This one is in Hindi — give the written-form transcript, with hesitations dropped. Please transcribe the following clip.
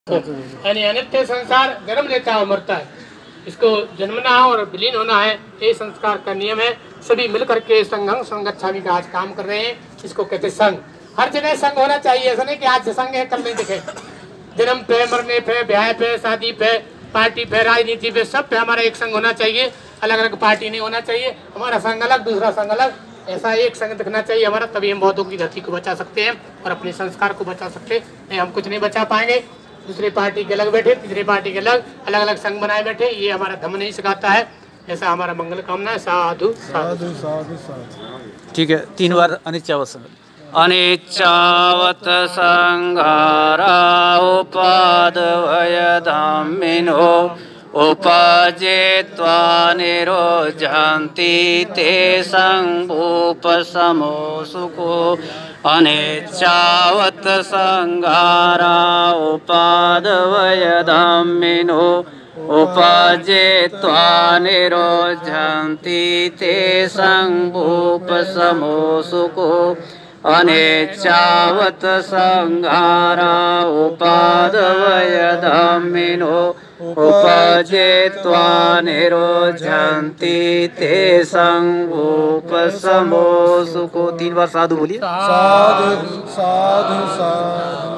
यानी अनित्य संसार जन्म लेता है, मरता है। इसको जन्मना है और विलीन होना है, ये संस्कार का नियम है। सभी मिलकर के संघं संगच्छामि का आज काम कर रहे हैं। इसको कहते संघ। हर जगह संघ होना चाहिए। ऐसा नहीं कि आज संघ है कल नहीं दिखे। जन्म पे, मरने पे, ब्याह पे, शादी पे, पार्टी पे, राजनीति पे, सब पे हमारा एक संघ होना चाहिए। अलग अलग पार्टी नहीं होना चाहिए। हमारा संघ अलग, दूसरा संघ अलग, ऐसा एक संघ दिखना चाहिए हमारा। तभी हम बौद्धों की धरती को बचा सकते हैं और अपने संस्कार को बचा सकते हैं। नहीं, हम कुछ नहीं बचा पाएंगे। दूसरे पार्टी के अलग बैठे, तीसरे पार्टी के अलग अलग अलग संघ बनाए बैठे, ये हमारा धर्म नहीं सिखाता है। ऐसा हमारा मंगल कामना है। साधु साधु साधु साधु। ठीक है, 3 बार अनिच्चावत अनिच्चावत संघारा उपादवय धामिनो उपजेत्वा निरोजन्ति ते संभूपशमो सुखो। अनिच्चावत संघारा उपादवय धामिनो उपजेत्वा निरोजन्ति ते संभूपशमो सुखो। अनिच्चावत संघारा उपादवय धामिनो उपजेत्वा निरोजन्ति ते संभूपशमो सुखो। 3 बार साधु बोलिए। साधु साधु साधु।